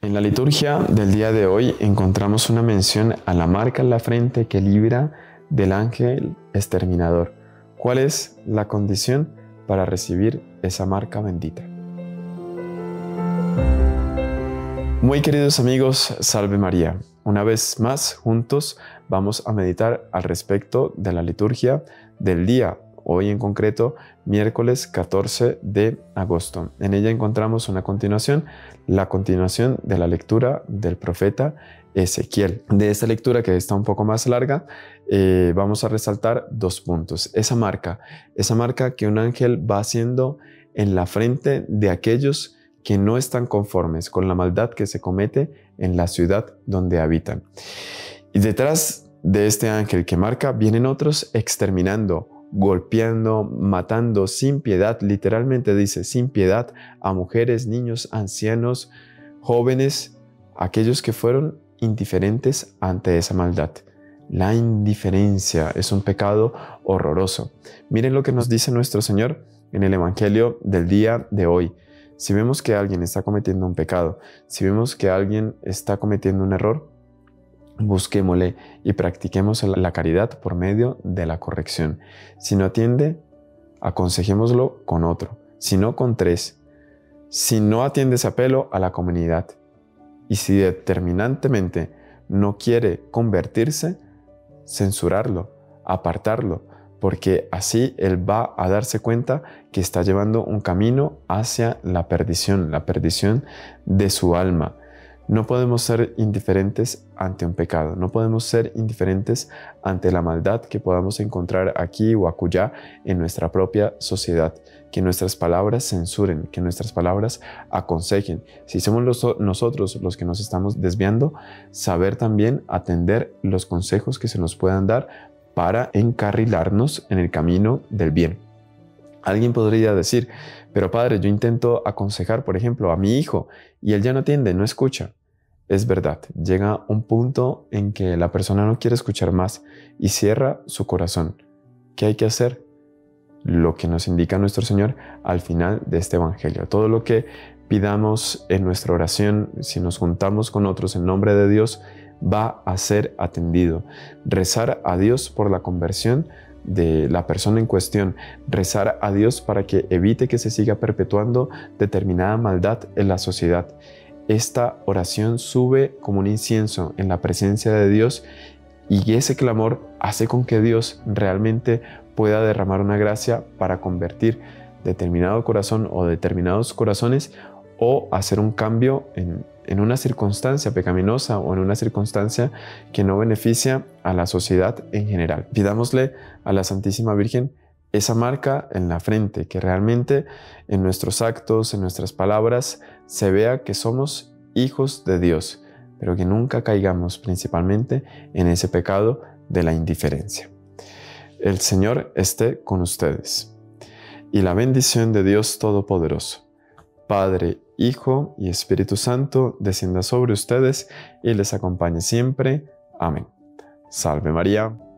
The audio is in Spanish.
En la liturgia del día de hoy encontramos una mención a la marca en la frente que libra del ángel exterminador. ¿Cuál es la condición para recibir esa marca bendita? Muy queridos amigos, Salve María. Una vez más, juntos vamos a meditar al respecto de la liturgia del día. Hoy en concreto, miércoles 14 de agosto. En ella encontramos la continuación de la lectura del profeta Ezequiel. De esta lectura, que está un poco más larga, vamos a resaltar dos puntos. Esa marca que un ángel va haciendo en la frente de aquellos que no están conformes con la maldad que se comete en la ciudad donde habitan. Y detrás de este ángel que marca vienen otros exterminando, golpeando, matando sin piedad, literalmente dice sin piedad, a mujeres, niños, ancianos, jóvenes, aquellos que fueron indiferentes ante esa maldad. La indiferencia es un pecado horroroso. Miren lo que nos dice nuestro Señor en el Evangelio del día de hoy. Si vemos que alguien está cometiendo un pecado, si vemos que alguien está cometiendo un error, busquémosle y practiquemos la caridad por medio de la corrección. Si no atiende, aconsejémoslo con otro, si no con tres. Si no atiende ese apelo, a la comunidad. Y si determinantemente no quiere convertirse, censurarlo, apartarlo, porque así él va a darse cuenta que está llevando un camino hacia la perdición de su alma. No podemos ser indiferentes ante un pecado, no podemos ser indiferentes ante la maldad que podamos encontrar aquí o acullá en nuestra propia sociedad. Que nuestras palabras censuren, que nuestras palabras aconsejen. Si somos nosotros los que nos estamos desviando, saber también atender los consejos que se nos puedan dar para encarrilarnos en el camino del bien. Alguien podría decir, pero padre, yo intento aconsejar, por ejemplo, a mi hijo y él ya no atiende, no escucha. Es verdad, llega un punto en que la persona no quiere escuchar más y cierra su corazón. ¿Qué hay que hacer? Lo que nos indica nuestro Señor al final de este Evangelio. Todo lo que pidamos en nuestra oración, si nos juntamos con otros en nombre de Dios, va a ser atendido. Rezar a Dios por la conversión de la persona en cuestión, rezar a Dios para que evite que se siga perpetuando determinada maldad en la sociedad. Esta oración sube como un incienso en la presencia de Dios y ese clamor hace con que Dios realmente pueda derramar una gracia para convertir determinado corazón o determinados corazones o hacer un cambio en una circunstancia pecaminosa o en una circunstancia que no beneficia a la sociedad en general. Pidámosle a la Santísima Virgen esa marca en la frente, que realmente en nuestros actos, en nuestras palabras, se vea que somos hijos de Dios, pero que nunca caigamos principalmente en ese pecado de la indiferencia. El Señor esté con ustedes. Y la bendición de Dios Todopoderoso, Padre, Hijo y Espíritu Santo, descienda sobre ustedes y les acompañe siempre. Amén. Salve María.